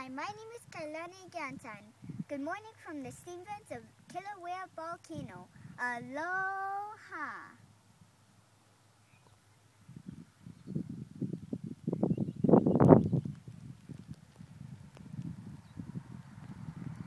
Hi, my name is Kailani. Good morning from the steam vents of Kilauea Volcano. Aloha!